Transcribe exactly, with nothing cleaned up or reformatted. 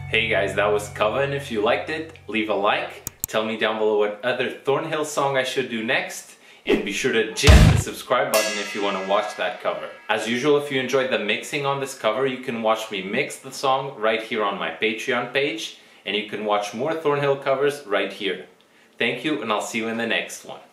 Hey guys, that was Cover, and if you liked it, leave a like, tell me down below what other Thornhill song I should do next, and be sure to jam the subscribe button if you want to watch that cover. As usual, if you enjoyed the mixing on this cover, you can watch me mix the song right here on my Patreon page, and you can watch more Thornhill covers right here. Thank you, and I'll see you in the next one.